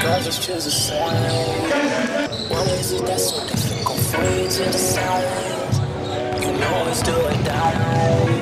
girl, just choose a side. What is it that's so difficult for you to decide? You know it's do or die.